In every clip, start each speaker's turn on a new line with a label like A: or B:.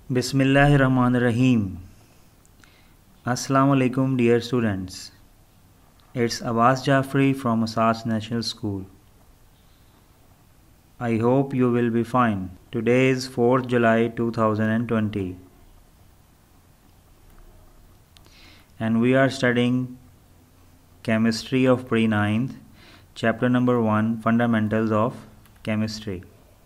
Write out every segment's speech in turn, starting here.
A: Bismillahirrahmanirrahim. Assalamu alaikum dear students. It's Abbas Jafri from Asas National School. I hope you will be fine. Today is 4th July 2020 and we are studying Chemistry of Pre-9th, chapter number 1, Fundamentals of Chemistry.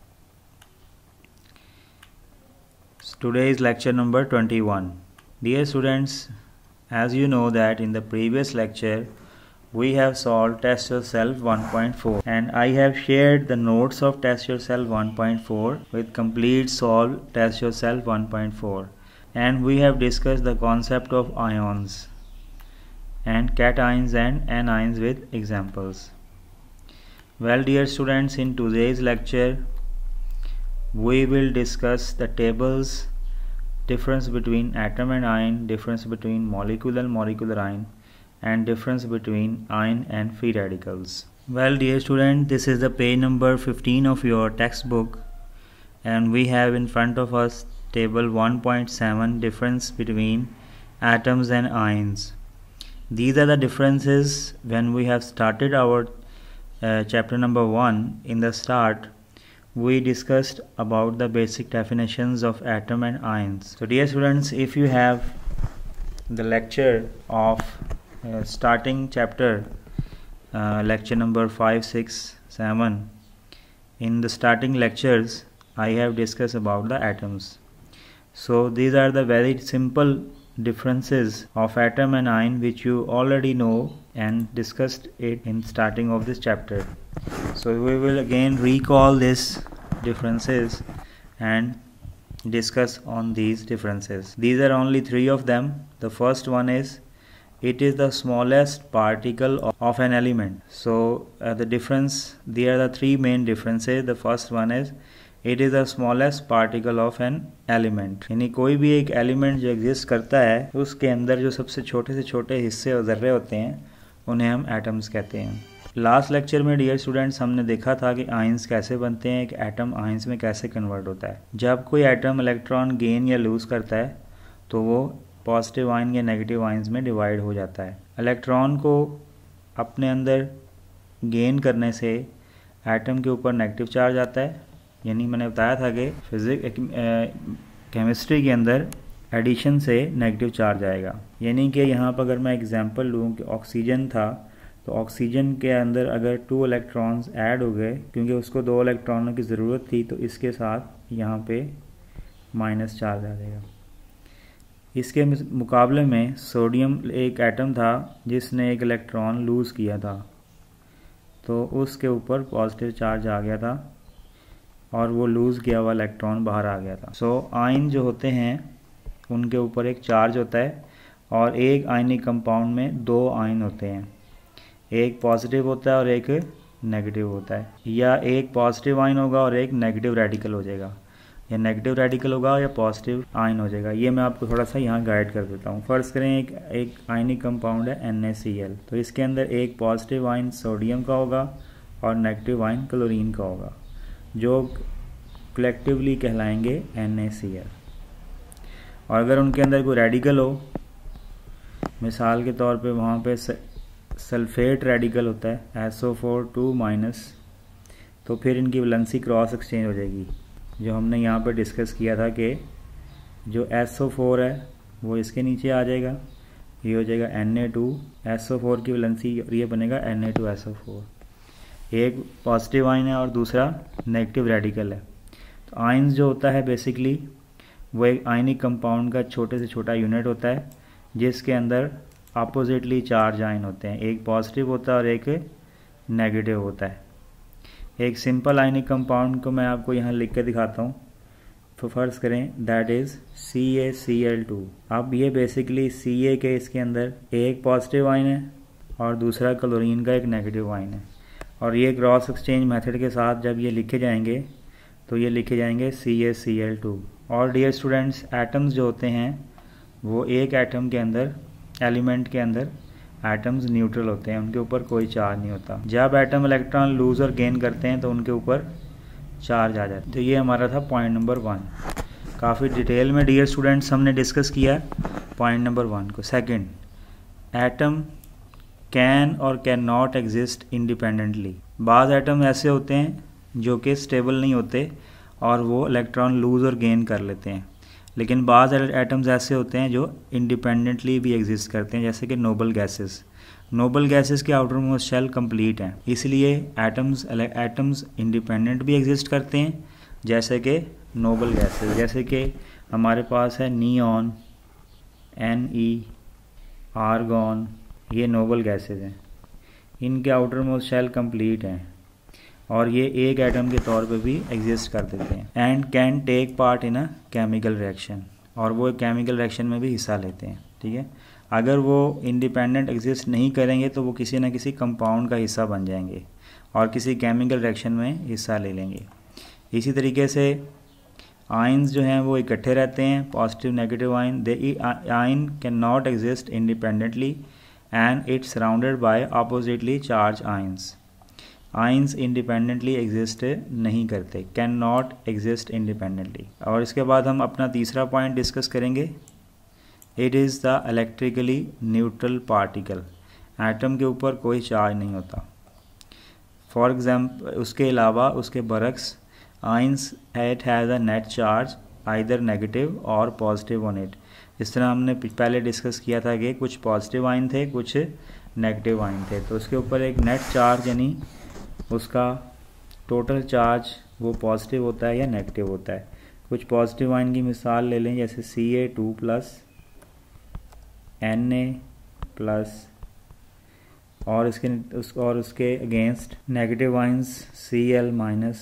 A: Today is lecture number 21. Dear students, as you know that in the previous lecture we have solved Test Yourself 1.4 and I have shared the notes of Test Yourself 1.4 with complete solve Test Yourself 1.4 and we have discussed the concept of ions and cations and anions with examples. Well dear students, in today's lecture we will discuss the tables, difference between atom and ion, difference between molecular ion and difference between ion and free radicals. Well dear student, this is the page number 15 of your textbook and we have in front of us table 1.7, difference between atoms and ions. These are the differences when we have started our chapter number 1. In the start we discussed about the basic definitions of atom and ions. So dear students, if you have the lecture of starting chapter, lecture number 5, 6, 7, in the starting lectures I have discussed about the atoms. So these are the very simple differences of atom and ion which you already know and discussed it in starting of this chapter. So we will again recall these differences and discuss on these differences. These are only 3 of them. The first one is it is the smallest particle of an element. So the difference, there are the 3 main differences. The first one is it is the smallest particle of an element. यानी कोई भी एक element जो exist करता है उसके अंदर जो सबसे छोटे से छोटे हिस्से और ज़र्रे होते हैं उन्हें हम एटम्स कहते हैं. लास्ट लेक्चर में डियर स्टूडेंट्स हमने देखा था कि आयंस कैसे बनते हैं, एक एटम आयंस में कैसे कन्वर्ट होता है. जब कोई एटम इलेक्ट्रॉन गेन या लूज़ करता है तो वो पॉजिटिव आयन या नेगेटिव आयंस में डिवाइड हो जाता है. इलेक्ट्रॉन को अपने अंदर गेन करने से एटम के ऊपर नेगेटिव चार्ज आता है. यानी मैंने बताया था कि केमिस्ट्री के अंदर एडिशन से नेगेटिव चार्ज आएगा. यानी कि यहाँ पर अगर मैं एग्जांपल लूँ कि ऑक्सीजन था तो ऑक्सीजन के अंदर अगर 2 इलेक्ट्रॉन्स ऐड हो गए क्योंकि उसको 2 इलेक्ट्रॉनों की ज़रूरत थी तो इसके साथ यहाँ पे माइनस चार्ज आ जाएगा. इसके मुकाबले में सोडियम एक एटम था जिसने एक इलेक्ट्रॉन लूज़ किया था तो उसके ऊपर पॉजिटिव चार्ज आ गया था और वो लूज़ किया हुआ इलेक्ट्रॉन बाहर आ गया था. सो आयन जो होते हैं उनके ऊपर एक चार्ज होता है और एक आयनिक कंपाउंड में 2 आयन होते हैं, एक पॉजिटिव होता है और एक नेगेटिव होता है, या एक पॉजिटिव आयन होगा और एक नेगेटिव रेडिकल हो जाएगा, या नेगेटिव रेडिकल होगा या पॉजिटिव आयन हो जाएगा. ये मैं आपको थोड़ा सा यहाँ गाइड कर देता हूँ. फर्स्ट करें एक आयनिक कंपाउंड है NaCl, तो इसके अंदर एक पॉजिटिव आयन सोडियम का होगा और नेगेटिव आयन क्लोरीन का होगा जो कलेक्टिवली कहलाएंगे NaCl. और अगर उनके अंदर कोई रेडिकल हो, मिसाल के तौर पे वहाँ पे सल्फेट रेडिकल होता है SO4 2-, तो फिर इनकी वैलेंसी क्रॉस एक्सचेंज हो जाएगी जो हमने यहाँ पे डिस्कस किया था कि जो SO4 है वो इसके नीचे आ जाएगा, ये हो जाएगा Na2, SO4 की वैलेंसी और ये बनेगा Na2SO4. एक पॉजिटिव आयन है और दूसरा नेगेटिव रेडिकल है. तो आयन्स जो होता है बेसिकली वो एक आयनिक कंपाउंड का छोटे से छोटा यूनिट होता है जिसके अंदर अपोजिटली चार्ज आयन होते हैं, एक पॉजिटिव होता है और एक नेगेटिव होता है. एक सिंपल आयनिक कंपाउंड को मैं आपको यहाँ लिख के दिखाता हूँ. तो फर्ज करें दैट इज़ CaCl2. अब ये बेसिकली Ca के इसके अंदर एक पॉजिटिव आयन है और दूसरा क्लोरीन का एक नेगेटिव आयन है और ये क्रॉस एक्सचेंज मेथड के साथ जब ये लिखे जाएंगे तो ये लिखे जाएंगे CaCl2. और डियर स्टूडेंट्स, एटम्स जो होते हैं वो एक एटम के अंदर, एलिमेंट के अंदर एटम्स न्यूट्रल होते हैं, उनके ऊपर कोई चार्ज नहीं होता. जब एटम इलेक्ट्रॉन लूज और गेन करते हैं तो उनके ऊपर चार्ज आ जाता है. तो ये हमारा था पॉइंट नंबर 1. काफ़ी डिटेल में डियर स्टूडेंट्स हमने डिस्कस किया पॉइंट नंबर 1 को। सेकंड, एटम कैन और कैन नॉट एग्जिस्ट इंडिपेंडेंटली। बाज़ एटम ऐसे होते हैं जो कि स्टेबल नहीं होते और वो इलेक्ट्रॉन लूज़ और गेन कर लेते हैं, लेकिन बाज़ एटम्स ऐसे होते हैं जो इंडिपेंडेंटली भी एग्जिस्ट करते हैं, जैसे कि नोबल गैसेस। नोबल गैसेस के आउटर मोस्ट शेल कंप्लीट हैं, इसलिए एटम्स इंडिपेंडेंट भी एग्जिस्ट करते हैं, जैसे कि नोबल गैसेस, जैसे कि हमारे पास है नियॉन, Ne, आर्गॉन, ये नोबल गैसेस हैं। इनके आउटर मोस्ट शेल कंप्लीट हैं और ये एक एटम के तौर पे भी एग्जिस्ट कर देते हैं and can take part in a chemical reaction, और वो केमिकल रिएक्शन में भी हिस्सा लेते हैं। ठीक है, अगर वो इंडिपेंडेंट एग्जिस्ट नहीं करेंगे तो वो किसी न किसी कंपाउंड का हिस्सा बन जाएंगे और किसी केमिकल रिएक्शन में हिस्सा ले लेंगे। इसी तरीके से आयंस जो हैं वो इकट्ठे रहते हैं, positive negative ion. They ion can not exist independently and it's surrounded by oppositely charge ions. Ions independently exist नहीं करते, कैन नॉट एग्जिस्ट इंडिपेंडेंटली। और इसके बाद हम अपना तीसरा पॉइंट डिस्कस करेंगे। It is the electrically neutral particle. Atom के ऊपर कोई चार्ज नहीं होता। फॉर एग्जाम्पल, उसके अलावा उसके बरक्स ions it has a net charge either negative or positive on it. इस तरह हमने पहले डिस्कस किया था कि कुछ पॉजिटिव आयन थे, कुछ नेगेटिव आयन थे, तो उसके ऊपर एक नेट चार्ज यानी उसका टोटल चार्ज वो पॉजिटिव होता है या नेगेटिव होता है। कुछ पॉजिटिव आयन की मिसाल ले लें, जैसे Ca2+, Na+, और उसके against negative ions Cl-,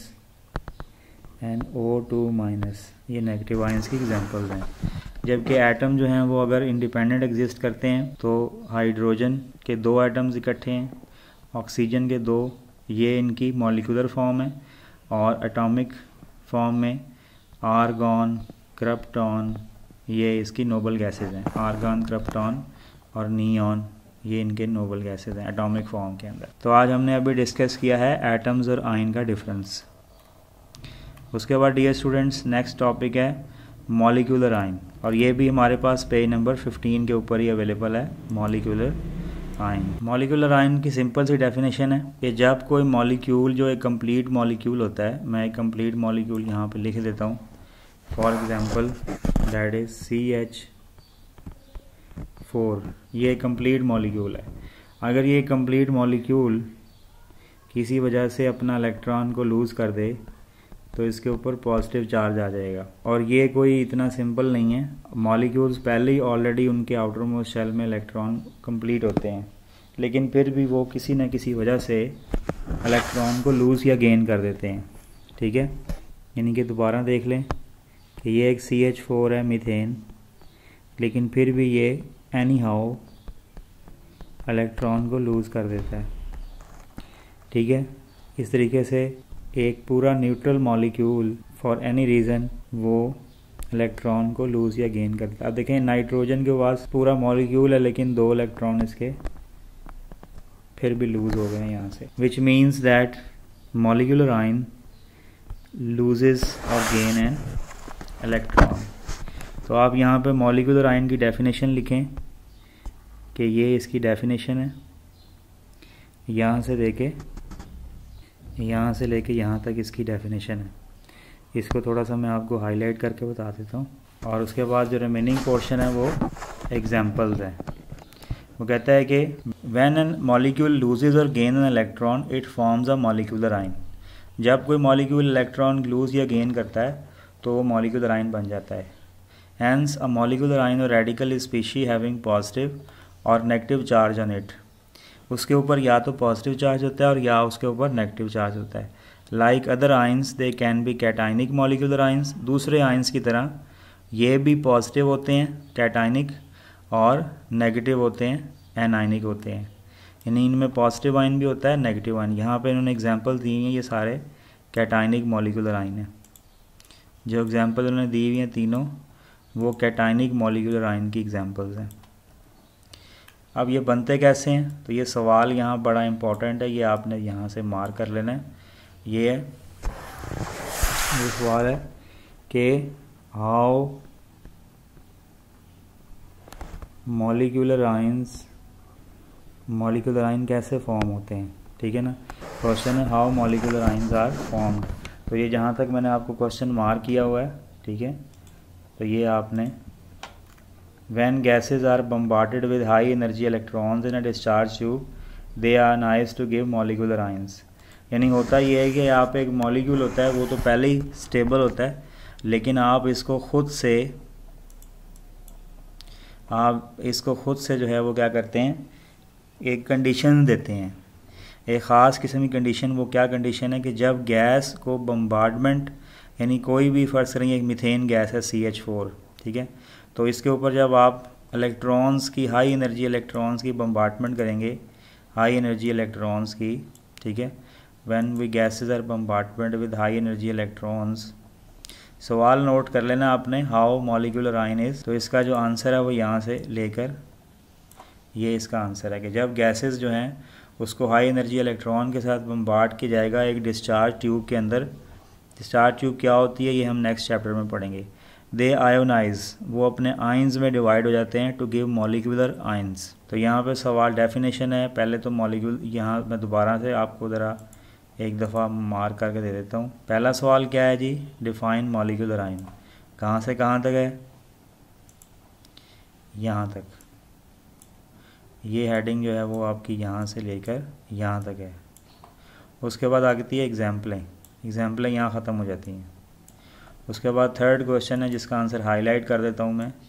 A: NO2-, ये नेगेटिव आयंस की एग्जांपल्स हैं। जबकि एटम जो हैं वो अगर इंडिपेंडेंट एग्जिस्ट करते हैं तो हाइड्रोजन के 2 एटम्स इकट्ठे हैं, ऑक्सीजन के 2, ये इनकी मॉलिक्यूलर फॉर्म है, और एटॉमिक फॉर्म में आर्गॉन, क्रिप्टॉन, ये इसकी नोबल गैसेज हैं। आर्गॉन, क्रिप्टॉन और नियॉन, ये इनके नोबल गैसेज हैं एटॉमिक फॉर्म के अंदर। तो आज हमने अभी डिस्कस किया है एटम्स और आयन का डिफरेंस। उसके बाद डियर स्टूडेंट्स नेक्स्ट टॉपिक है मॉलिक्यूलर आयन, और ये भी हमारे पास पेज नंबर 15 के ऊपर ही अवेलेबल है। मॉलिक्यूलर आयन, मॉलिक्यूलर आयन की सिंपल सी डेफिनेशन है कि जब कोई मॉलिक्यूल जो एक कंप्लीट मॉलिक्यूल होता है, मैं एक कंप्लीट मॉलिक्यूल यहाँ पे लिख देता हूँ, for example that is CH4, ये कंप्लीट मॉलिक्यूल है। अगर ये कंप्लीट मॉलिक्यूल किसी वजह से अपना इलेक्ट्रॉन को लूज़ कर दे तो इसके ऊपर पॉजिटिव चार्ज आ जाएगा, और ये कोई इतना सिंपल नहीं है। मॉलिक्यूल्स पहले ही ऑलरेडी उनके आउटर मोस्ट शेल में इलेक्ट्रॉन कंप्लीट होते हैं, लेकिन फिर भी वो किसी न किसी वजह से इलेक्ट्रॉन को लूज़ या गेन कर देते हैं। ठीक है, यानी कि दोबारा देख लें कि ये एक CH4 है, मीथेन, लेकिन फिर भी ये एनी हाउ इलेक्ट्रॉन को लूज़ कर देता है। ठीक है, इस तरीके से एक पूरा neutral molecule for any reason वो इलेक्ट्रॉन को लूज़ या गेन करता है। अब देखें नाइट्रोजन के पास पूरा मॉलिक्यूल है, लेकिन 2 इलेक्ट्रॉन इसके फिर भी लूज़ हो गए यहाँ से, which means that molecular ion loses or gain an electron. तो आप यहाँ पे मॉलिक्यूलर आयन की डेफिनेशन लिखें कि ये इसकी डेफिनेशन है, यहाँ से लेके यहाँ तक इसकी डेफिनेशन है। इसको थोड़ा सा मैं आपको हाईलाइट करके बता देता हूँ, और उसके बाद जो रिमेनिंग पोर्शन है वो एग्जांपल्स हैं। वो कहता है कि when an molecule loses or gain an electron it forms a molecular ion. जब कोई मॉलिक्यूल इलेक्ट्रॉन लूज या गेन करता है तो वो मॉलिक्यूलर आयन बन जाता है। Hence a molecular ion or radical is species having positive or negative charge on it. उसके ऊपर या तो पॉजिटिव चार्ज होता है और या उसके ऊपर नेगेटिव चार्ज होता है। Like other ions they can be cationic molecular ions. दूसरे आयंस की तरह ये भी पॉजिटिव होते हैं कैटाइनिक, और नेगेटिव होते हैं एनाइनिक होते हैं। यानी इनमें पॉजिटिव आयन भी होता है, नेगेटिव आयन। यहाँ पे इन्होंने एग्जांपल दी हैं, ये सारे कैटाइनिक मॉलिक्यूलर आयन हैं। जो एग्जांपल उन्होंने दी हुई हैं तीनों वो कैटाइनिक मॉलिक्यूलर आयन की एग्जांपल्स हैं। अब ये बनते कैसे हैं, तो ये सवाल यहाँ बड़ा इम्पोर्टेंट है, ये आपने यहाँ से मार्क कर लेना है। ये सवाल है कि हाउ मॉलिक्यूलर आयन कैसे फॉर्म होते हैं, ठीक है ना। क्वेश्चन है how molecular ions are formed. तो ये जहाँ तक मैंने आपको क्वेश्चन मार्क किया हुआ है, ठीक है, तो ये आपने when gases are bombarded with high energy electrons in a discharge tube they are ionized to give molecular ions. यानी होता ये है कि आप एक मॉलिक्यूल होता है वो तो पहले ही स्टेबल होता है, लेकिन आप इसको खुद से जो है वो क्या करते हैं, एक कंडीशन देते हैं, एक ख़ास किस्म की कंडीशन। वो क्या कंडीशन है कि जब गैस को बम्बार्डमेंट, यानी कोई भी फ़र्ज़ करेंगे एक मीथेन गैस है CH4, ठीक है, तो इसके ऊपर जब आप इलेक्ट्रॉन्स की हाई एनर्जी इलेक्ट्रॉन्स की बम्बार्डमेंट करेंगे, हाई एनर्जी इलेक्ट्रॉन्स की, ठीक है, when we gases are bombardment with high energy electrons. सवाल नोट कर लेना आपने, हाउ मॉलिक्यूलर आयन इज़। तो इसका जो आंसर है वो यहाँ से लेकर ये इसका आंसर है कि जब गैसेस जो हैं उसको हाई एनर्जी इलेक्ट्रॉन के साथ बम्बार्ड किया जाएगा एक डिस्चार्ज ट्यूब के अंदर। डिस्चार्ज ट्यूब क्या होती है ये हम नेक्स्ट चैप्टर में पढ़ेंगे। दे आयोनाइज, वो अपने आयंस में डिवाइड हो जाते हैं टू गिव मॉलिक्यूलर आयंस। तो यहाँ पे सवाल डेफिनेशन है, पहले तो मॉलिक्यूल, यहाँ मैं दोबारा से आपको ज़रा एक दफ़ा मार्क करके दे देता हूँ। पहला सवाल क्या है जी, डिफाइन मॉलिक्यूलर आयन। कहाँ से कहाँ तक है, यहाँ तक। ये हेडिंग जो है वो आपकी यहाँ से लेकर यहाँ तक है। उसके बाद आती है एग्जाम्पलें यहाँ ख़त्म हो जाती हैं। उसके बाद थर्ड क्वेश्चन है जिसका आंसर हाईलाइट कर देता हूँ मैं,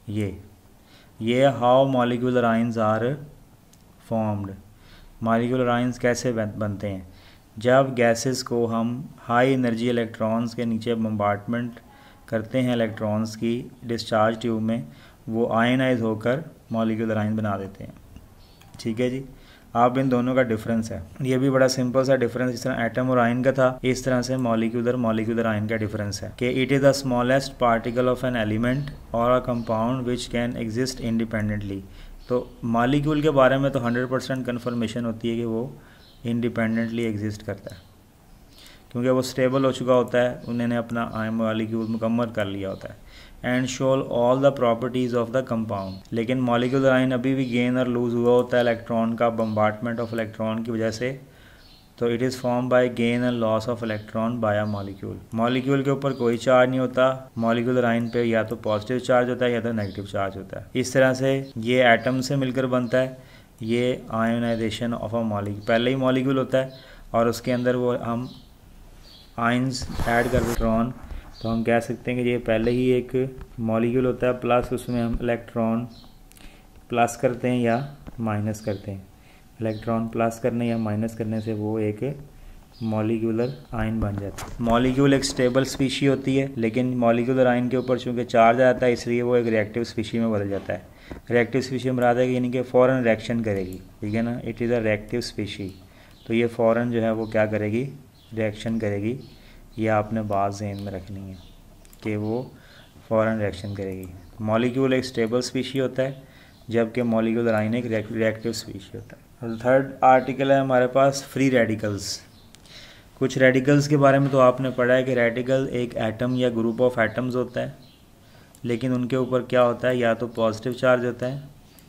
A: ये how molecular ions are formed. Molecular ions कैसे बनते हैं, जब गैसेस को हम हाई एनर्जी इलेक्ट्रॉन्स के नीचे बम्बार्डमेंट करते हैं इलेक्ट्रॉन्स की डिस्चार्ज ट्यूब में, वो आयनाइज होकर मॉलिक्यूलर आयन बना देते हैं, ठीक है जी। आप इन दोनों का डिफरेंस है, ये भी बड़ा सिंपल सा डिफरेंस, जिस तरह एटम और आयन का था इस तरह से मॉलिक्यूलर आयन का डिफरेंस है कि it is the smallest particle of an element or a compound which can exist independently. तो मॉलिक्यूल के बारे में तो 100% कन्फर्मेशन होती है कि वो इंडिपेंडेंटली एग्जिस्ट करता है, क्योंकि वो स्टेबल हो चुका होता है, उन्होंने अपना मॉलिक्यूल मुकम्मल कर लिया होता है। And shows all the properties of the compound. लेकिन मॉलिक्यूलर आयन अभी भी गेन और लूज हुआ होता है इलेक्ट्रॉन का बम्बार्डमेंट ऑफ इलेक्ट्रॉन की वजह से। तो it is form by gain and loss of electron by a molecule के ऊपर कोई चार्ज नहीं होता, मॉलिक्यूलर आयन पे या तो पॉजिटिव चार्ज होता है या तो नेगेटिव चार्ज होता है। इस तरह से ये एटम से मिलकर बनता है, ये आयोनाइजेशन ऑफ अ मॉलिक्यूल। पहले ही मॉलिक्यूल होता है और उसके अंदर वो हम आयंस ऐड कर इलेक्ट्रॉन, तो हम कह सकते हैं कि ये पहले ही एक मॉलिक्यूल होता है, प्लस उसमें हम इलेक्ट्रॉन प्लस करते हैं या माइनस करते हैं। इलेक्ट्रॉन प्लस करने या माइनस करने से वो एक मॉलिक्यूलर आयन बन जाता है। मॉलिक्यूल एक स्टेबल स्पीशी होती है, लेकिन मॉलिक्यूलर आयन के ऊपर चूँकि चार्ज आता है इसलिए वो एक रिएक्टिव स्पीशी में बदल जाता है। रिएक्टिव स्पीशी में है यानी कि फ़ौरन रिएक्शन करेगी, ठीक है ना, it is a reactive species. तो ये फ़ौरन जो है वो क्या करेगी, रिएक्शन करेगी। ये आपने बात ज़हन में रखनी है कि वो फ़ौरन रिएक्शन करेगी। मॉलिक्यूल एक स्टेबल स्पीशी होता है, जबकि मॉलिक्यूलर आयन एक रिएक्टिव स्पीशी होता है। थर्ड आर्टिकल है हमारे पास फ्री रेडिकल्स। कुछ रेडिकल्स के बारे में तो आपने पढ़ा है कि रेडिकल एक एटम या ग्रुप ऑफ एटम्स होता है, लेकिन उनके ऊपर क्या होता है, या तो पॉजिटिव चार्ज होता है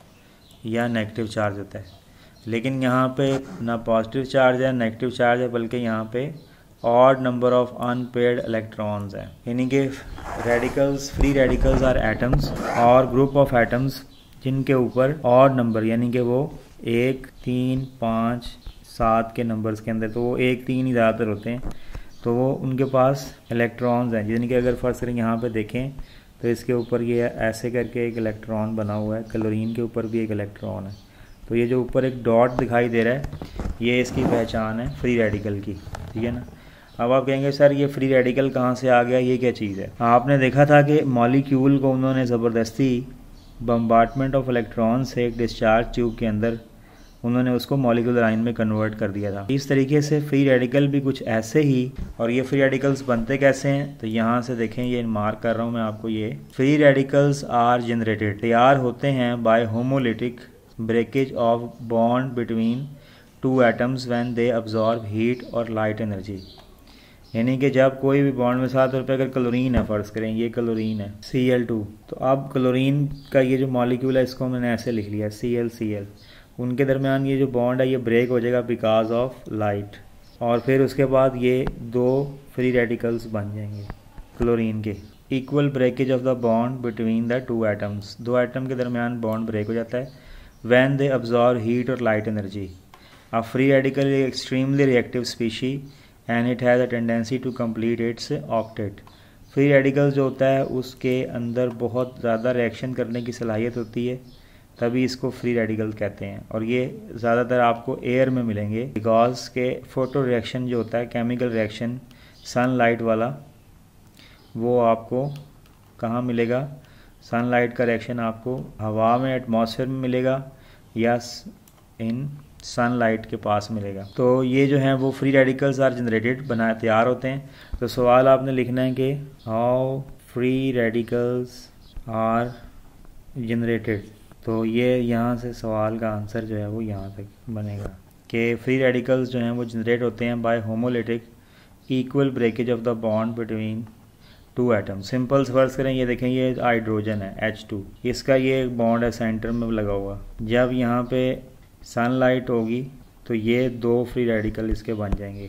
A: या नेगेटिव चार्ज होता है। लेकिन यहाँ पे ना पॉजिटिव चार्ज है नेगेटिव चार्ज है, बल्कि यहाँ पे odd number of unpaired electrons हैं। यानी कि radicals, free radicals are atoms or group of atoms जिनके ऊपर ऑड नंबर, यानी कि वो 1, 3, 5, 7 के नंबर्स के अंदर, तो वो 1, 3 ही ज़्यादातर होते हैं, तो वो उनके पास इलेक्ट्रॉन्स हैं। यानी कि अगर फर्स्ट करें यहाँ पे देखें तो इसके ऊपर ये ऐसे करके एक इलेक्ट्रॉन बना हुआ है, क्लोरीन के ऊपर भी एक इलेक्ट्रॉन है। तो ये जो ऊपर एक डॉट दिखाई दे रहा है ये इसकी पहचान है फ्री रेडिकल की, ठीक है ना। अब आप कहेंगे सर ये फ्री रेडिकल कहाँ से आ गया, ये क्या चीज़ है। आपने देखा था कि मॉलिक्यूल को उन्होंने ज़बरदस्ती बम्बार्डमेंट ऑफ इलेक्ट्रॉन से एक डिस्चार्ज ट्यूब के अंदर उन्होंने उसको मॉलिक्यूलर आयन में कन्वर्ट कर दिया था। इस तरीके से फ्री रेडिकल भी कुछ ऐसे ही, और ये फ्री रेडिकल्स बनते कैसे हैं, तो यहाँ से देखें, ये मार्क कर रहा हूँ मैं आपको। ये फ्री रेडिकल्स आर जनरेटेड, तैयार होते हैं by homolytic breakage of bond between two atoms when they absorb heat or light energy. यानी कि जब कोई भी बॉन्ड में साथ रुपये अगर क्लोरीन है, फ़र्ज़ करें ये क्लोरीन है Cl2, तो अब क्लोरीन का ये जो मॉलिक्यूल है इसको मैंने ऐसे लिख लिया Cl, उनके दरमियान ये जो बॉन्ड है ये ब्रेक हो जाएगा बिकॉज ऑफ लाइट, और फिर उसके बाद ये दो फ्री रेडिकल्स बन जाएंगे क्लोरीन के। Equal breakage of the bond between the two atoms, दो एटम के दरमियान बॉन्ड ब्रेक हो जाता है when they absorb heat or light energy. A free radical is extremely reactive species and it has a tendency to complete its octet. Free radical जो होता है उसके अंदर बहुत ज़्यादा रिएक्शन करने की सलाहियत होती है, तभी इसको फ्री रेडिकल कहते हैं, और ये ज़्यादातर आपको एयर में मिलेंगे बिकॉज के फोटो रिएक्शन जो होता है, केमिकल रिएक्शन सनलाइट वाला, वो आपको कहाँ मिलेगा? सनलाइट का रिएक्शन आपको हवा में, एटमॉस्फेयर में मिलेगा या इन सनलाइट के पास मिलेगा। तो ये जो है वो फ्री रेडिकल्स आर जनरेटेड, बनाए तैयार होते हैं। तो सवाल आपने लिखना है कि how free radicals are generated, तो ये यहाँ से सवाल का आंसर जो है वो यहाँ तक बनेगा कि फ्री रेडिकल्स जो हैं वो जनरेट होते हैं by homolytic equal breakage of the bond between two atom. Simple फर्ज करें, ये देखें ये हाइड्रोजन है H2, इसका ये बॉन्ड है सेंटर में लगा हुआ, जब यहाँ पे सनलाइट होगी तो ये दो फ्री रेडिकल इसके बन जाएंगे।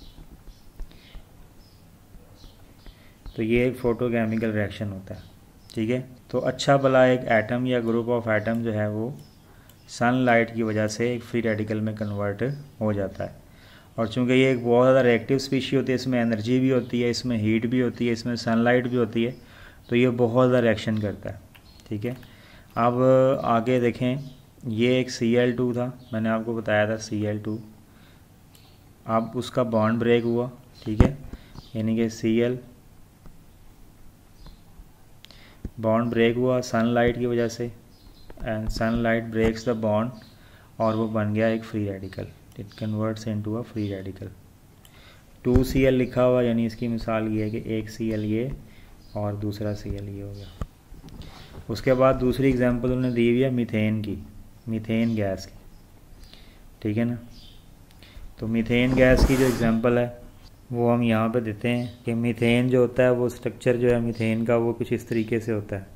A: तो ये एक फोटोकेमिकल रिएक्शन होता है, ठीक है। तो अच्छा भला एक एटम या ग्रुप ऑफ एटम जो है वो सनलाइट की वजह से एक फ्री रेडिकल में कन्वर्ट हो जाता है, और चूंकि ये एक बहुत ज़्यादा रिएक्टिव स्पीशी होती है, इसमें एनर्जी भी होती है, इसमें हीट भी होती है, इसमें सनलाइट भी होती है, तो ये बहुत ज़्यादा रिएक्शन करता है, ठीक है। अब आगे देखें, ये एक Cl2 था, मैंने आपको बताया था Cl2, अब उसका बॉन्ड ब्रेक हुआ, ठीक है, यानी कि Cl बॉन्ड ब्रेक हुआ सनलाइट की वजह से, and sunlight breaks the bond, और वो बन गया एक free radical, it converts into a free radical. 2Cl लिखा हुआ, यानी इसकी मिसाल ये है कि एक Cl ये और दूसरा Cl ये हो गया। उसके बाद दूसरी एग्जांपल उन्होंने दी हुई है मीथेन की, मीथेन गैस की, ठीक है ना। तो मीथेन गैस की जो एग्जांपल है वो हम यहाँ पे देते हैं कि मीथेन जो होता है वो स्ट्रक्चर जो है मीथेन का वो कुछ इस तरीके से होता है।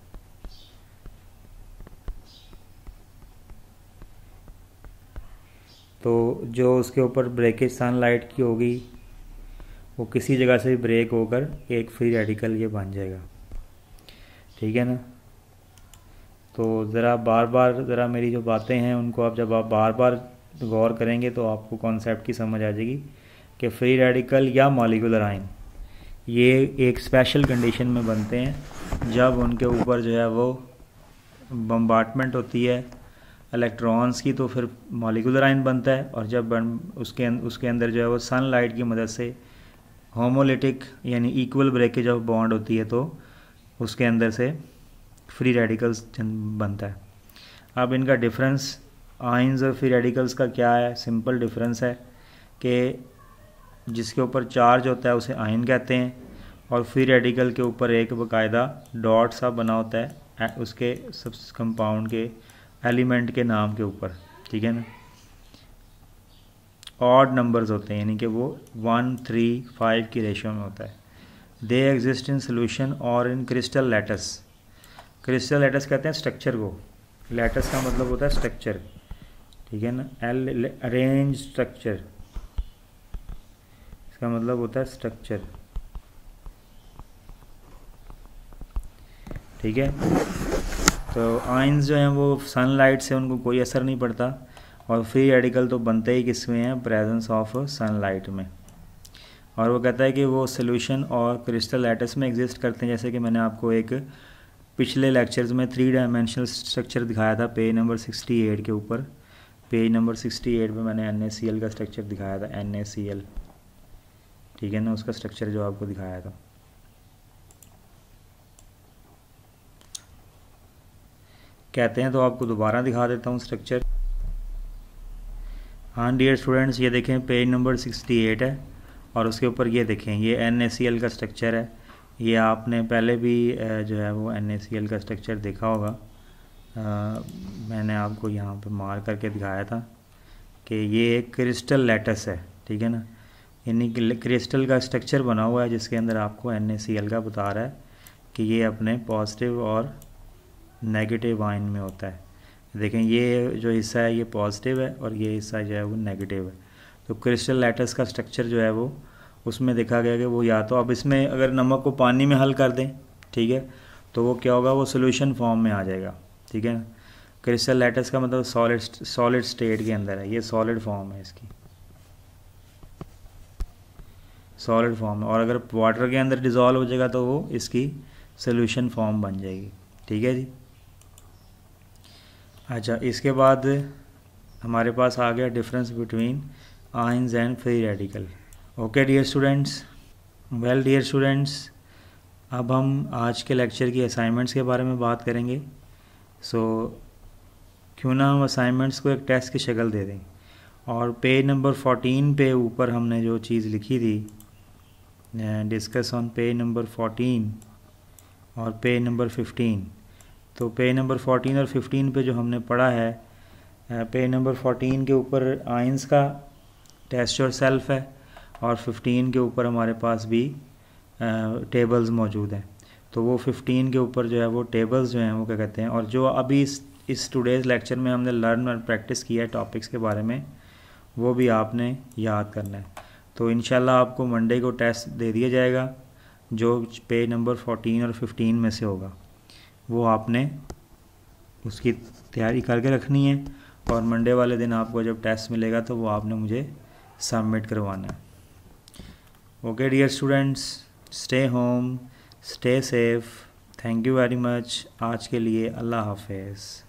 A: तो जो उसके ऊपर ब्रेकेज सनलाइट की होगी वो किसी जगह से भी ब्रेक होकर एक फ्री रेडिकल ये बन जाएगा, ठीक है ना। तो ज़रा बार बार ज़रा मेरी जो बातें हैं उनको आप जब आप बार बार गौर करेंगे तो आपको कॉन्सेप्ट की समझ आ जाएगी कि फ्री रेडिकल या मॉलिक्यूलर आयन ये एक स्पेशल कंडीशन में बनते हैं जब उनके ऊपर जो है वो बम्बार्टमेंट होती है इलेक्ट्रॉन्स की, तो फिर मॉलिक्यूलर आयन बनता है, और जब उसके अंदर जो है वो सनलाइट की मदद से होमोलिटिक यानी इक्वल ब्रेकेज ऑफ बॉन्ड होती है तो उसके अंदर से फ्री रेडिकल्स बनता है। अब इनका डिफरेंस आयंस और फ्री रेडिकल्स का क्या है? सिंपल डिफरेंस है कि जिसके ऊपर चार्ज होता है उसे आयन कहते हैं, और फ्री रेडिकल के ऊपर एक बाकायदा डॉट सा बना होता है उसके सब कंपाउंड के एलिमेंट के नाम के ऊपर, ठीक है ना। ऑड नंबर्स होते हैं, यानी कि वो 1, 3, 5 की रेशियो में होता है। दे एग्जिस्ट इन सोल्यूशन और in crystal lattice. Crystal lattice कहते हैं स्ट्रक्चर को, लैटस का मतलब होता है स्ट्रक्चर, ठीक है ना। अरेंज स्ट्रक्चर, इसका मतलब होता है स्ट्रक्चर, ठीक है। तो आयंस जो हैं वो सनलाइट से उनको कोई असर नहीं पड़ता, और फ्री रेडिकल तो बनते ही किस में है? प्रेजेंस ऑफ सनलाइट में। और वो कहता है कि वो सोल्यूशन और क्रिस्टल लैटिस में एग्जिस्ट करते हैं, जैसे कि मैंने आपको एक पिछले लेक्चर्स में 3 डायमेंशनल स्ट्रक्चर दिखाया था पेज नंबर 68 के ऊपर। पेज नंबर 68 पे मैंने NaCl का स्ट्रक्चर दिखाया था, NaCl, ठीक है ना, उसका स्ट्रक्चर जो आपको दिखाया था। कहते हैं तो आपको दोबारा दिखा देता हूँ स्ट्रक्चर। हाँ डियर स्टूडेंट्स, ये देखें पेज नंबर 68 है, और उसके ऊपर ये देखें ये NaCl का स्ट्रक्चर है। ये आपने पहले भी जो है वो NaCl का स्ट्रक्चर देखा होगा। मैंने आपको यहाँ पे मार करके दिखाया था कि ये एक क्रिस्टल लैटिस है, ठीक है ना। यानी कि क्रिस्टल का स्ट्रक्चर बना हुआ है जिसके अंदर आपको NaCl का बता रहा है कि ये अपने पॉजिटिव और नेगेटिव आयन में होता है। देखें ये जो हिस्सा है ये पॉजिटिव है और ये हिस्सा जो है वो नेगेटिव है। तो क्रिस्टल लैटिस का स्ट्रक्चर जो है वो उसमें देखा गया कि वो या तो अब इसमें अगर नमक को पानी में हल कर दें, ठीक है, तो वो क्या होगा, वो सोल्यूशन फॉर्म में आ जाएगा, ठीक है। क्रिस्टल लैटिस का मतलब सॉलिड स्टेट के अंदर है, ये सॉलिड फॉर्म है इसकी, सॉलिड फॉर्म है। और अगर वाटर के अंदर डिज़ोल्व हो जाएगा तो वो इसकी सोल्यूशन फॉर्म बन जाएगी, ठीक है जी। अच्छा, इसके बाद हमारे पास आ गया difference between ions and free radical. Okay dear students, well dear students, अब हम आज के लेक्चर की असाइनमेंट्स के बारे में बात करेंगे। सो क्यों ना हम असाइनमेंट्स को एक टेस्ट की शक्ल दे दें। और पेज नंबर 14 पे ऊपर हमने जो चीज़ लिखी थी, डिस्कस ऑन पेज नंबर 14 और पेज नंबर 15। तो पेज नंबर 14 और 15 पे जो हमने पढ़ा है, पेज नंबर 14 के ऊपर आयंस का टेस्ट योर सेल्फ है और 15 के ऊपर हमारे पास भी टेबल्स मौजूद हैं। तो वो 15 के ऊपर जो है वो टेबल्स जो हैं वो क्या कहते हैं, और जो अभी इस टुडेज़ लेक्चर में हमने लर्न और प्रैक्टिस किया है टॉपिक्स के बारे में, वो भी आपने याद करना है। तो इंशाल्लाह आपको मंडे को टेस्ट दे दिया जाएगा जो पेज नंबर 14 और 15 में से होगा, वो आपने उसकी तैयारी करके रखनी है। और मंडे वाले दिन आपको जब टेस्ट मिलेगा तो वो आपने मुझे सबमिट करवाना है। Okay dear students, stay home, stay safe, thank you very much. आज के लिए अल्लाह हाफिज़।